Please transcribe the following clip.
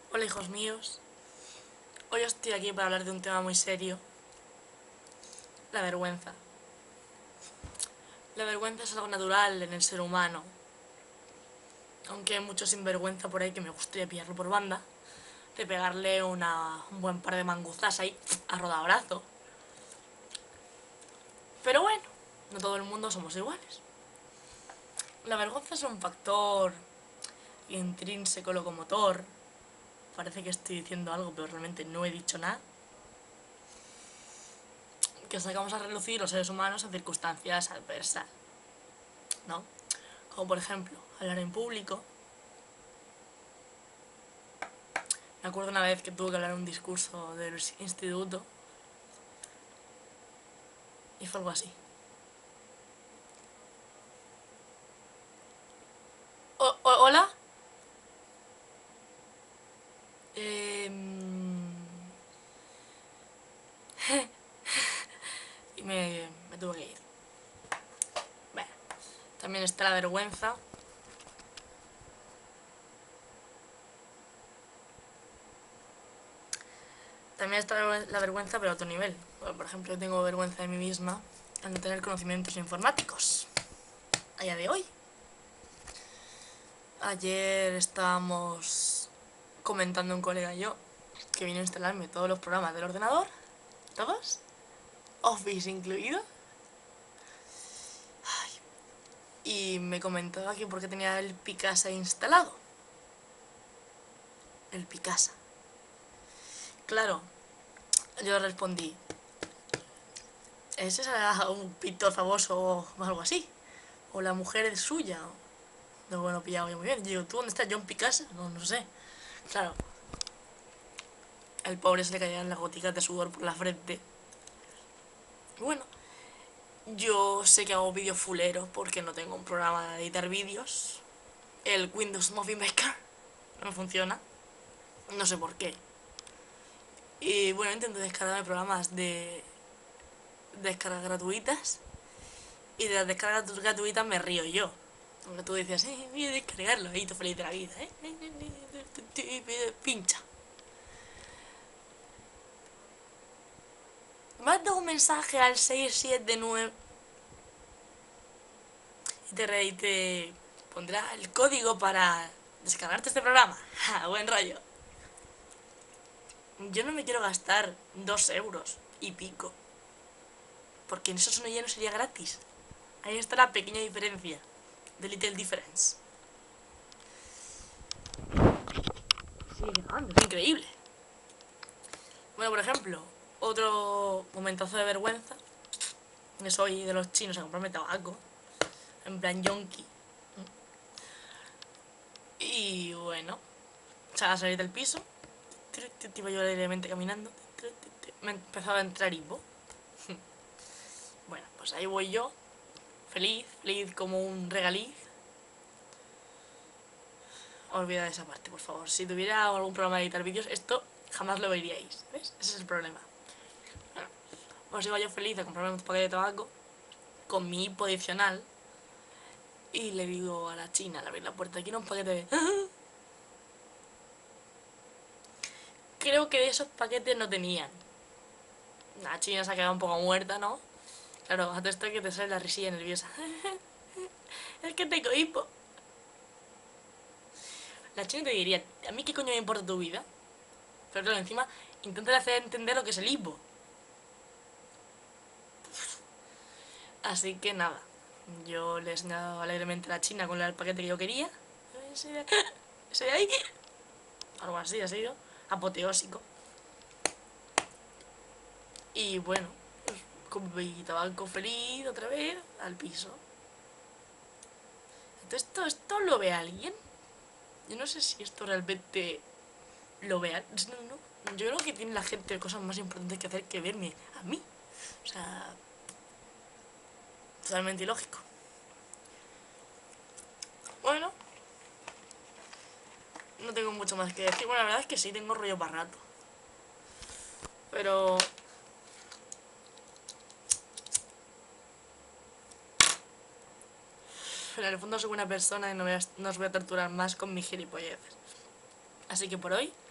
Hola hijos míos, hoy estoy aquí para hablar de un tema muy serio, la vergüenza. La vergüenza es algo natural en el ser humano, aunque hay mucho sinvergüenza por ahí que me gustaría pillarlo por banda, de pegarle un buen par de manguzas ahí a rodabrazo. Pero bueno, no todo el mundo somos iguales. La vergüenza es un factor intrínseco locomotor. Parece que estoy diciendo algo, pero realmente no he dicho nada. Que sacamos a relucir los seres humanos en circunstancias adversas, ¿no? Como por ejemplo, hablar en público. Me acuerdo una vez que tuve que hablar un discurso del instituto y fue algo así. ¿Hola? Eh, y me tuve que ir. Bueno, también está la vergüenza. También está la vergüenza, pero a otro nivel. Bueno, por ejemplo, yo tengo vergüenza de mí misma al no tener conocimientos informáticos. A día de hoy. Ayer estábamos comentando un colega y yo que vino a instalarme todos los programas del ordenador. Todos. Office incluido. Y me comentaba que por qué tenía el Picasa instalado. El Picasa. Claro, yo respondí, ese será un pintor famoso o algo así. O la mujer es suya. No, bueno, pillado yo muy bien. Digo, ¿tú dónde estás? John Picasa. No sé. Claro, al pobre se le caían las goticas de sudor por la frente. Y bueno, yo sé que hago vídeos fuleros porque no tengo un programa de editar vídeos. El Windows Movie Maker no funciona. No sé por qué. Y bueno, intento descargarme programas de descargas gratuitas. Y de las descargas gratuitas me río yo. Porque tú dices, voy a descargarlo, ahí tú feliz de la vida, pincha. Manda un mensaje al 679 y te pondrá el código para descargarte este programa. Ja, buen rollo. Yo no me quiero gastar 2 euros y pico. Porque en eso ya no sería gratis. Ahí está la pequeña diferencia. The little difference. Sigue grabando, es increíble. Bueno, por ejemplo, otro momentazo de vergüenza. Que soy de los chinos a comprarme tabaco. En plan yonki. Y bueno, o sea, a salir del piso. Iba yo alegremente caminando. Me empezaba a entrar hipo. Bueno, pues ahí voy yo. Feliz, feliz como un regaliz. Olvidad esa parte, por favor. Si tuviera algún programa de editar vídeos, esto jamás lo veríais. ¿Ves? Ese es el problema. Bueno, pues iba yo feliz a comprarme un paquete de tabaco con mi hipo adicional. Y le digo a la china al abrir la puerta, quiero un paquete de... Creo que de esos paquetes no tenían. La china se ha quedado un poco muerta, ¿no? Claro, a todo esto que te sale la risilla nerviosa. Es que tengo hipo. La china te diría, ¿a mí qué coño me importa tu vida? Pero claro, encima intenta hacer entender lo que es el hipo. Así que nada, yo le he enseñado alegremente a la china con el paquete que yo quería. Ese de ahí. Algo así ha sido. Apoteósico. Y bueno, pues con mi tabaco feliz otra vez al piso. Entonces esto lo ve alguien. Yo no sé si esto realmente lo vean. No. Yo creo que tiene la gente cosas más importantes que hacer que verme a mí. O sea, totalmente ilógico. Bueno, no tengo mucho más que decir. Bueno, la verdad es que sí, tengo rollo para rato. Pero en el fondo soy buena persona y no os voy a torturar más con mis gilipolleces. Así que por hoy